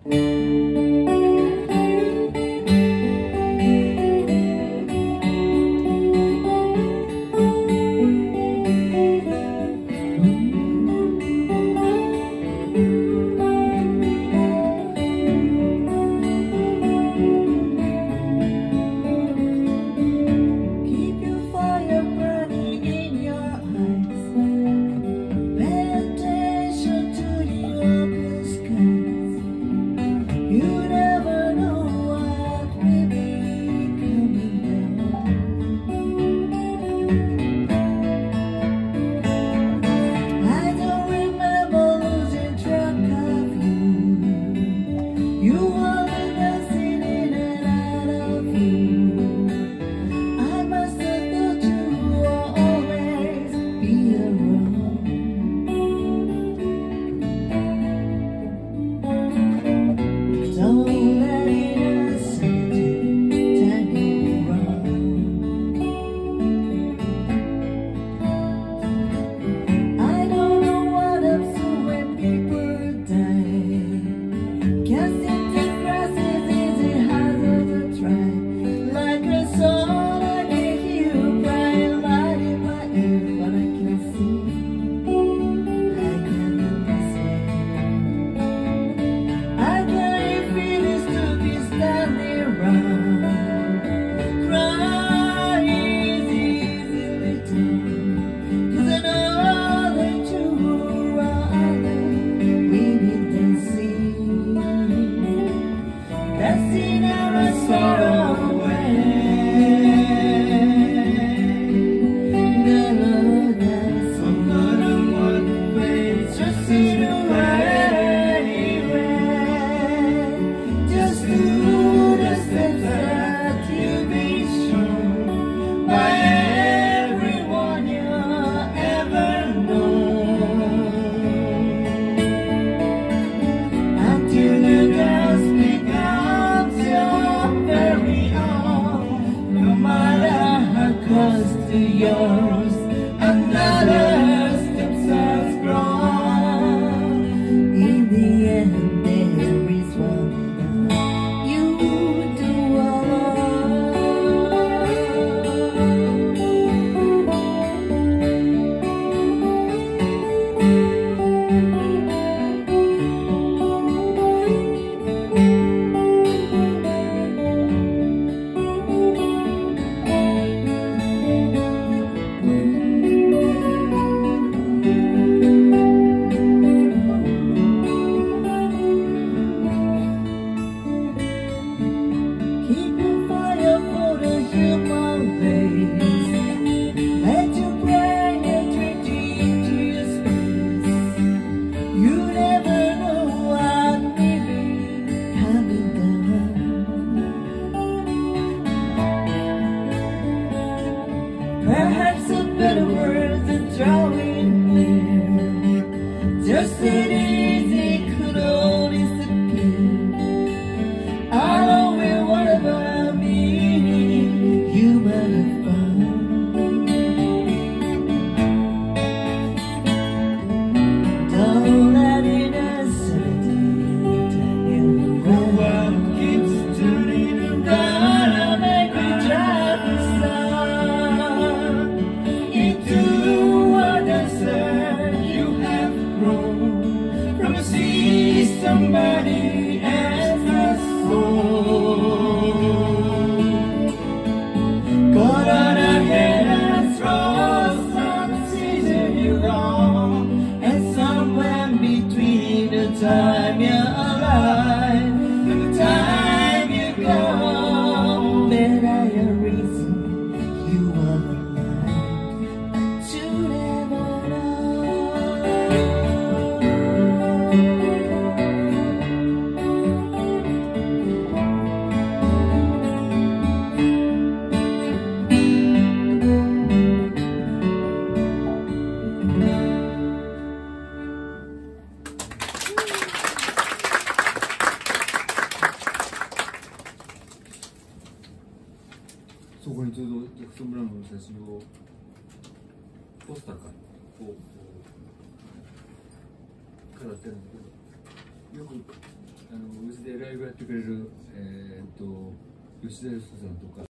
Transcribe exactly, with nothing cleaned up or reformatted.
Perhaps a better word than drawing near. Just as easy could all disappear. I know it whatever me you might have found. Don't let innocent turn you around. What keeps turning around and make me drive the sun. Somebody else's soul. Got on ahead and throw some seeds in you wrong. And somewhere between the time you're alive and the time you go, there are a reason you are alive. But you never know. そこにちょうどジャクソン・ブラウンの写真をポスターかこう飾ってるんだけど、よくあのうちでライブやってくれるえー、っと吉田康さんとか。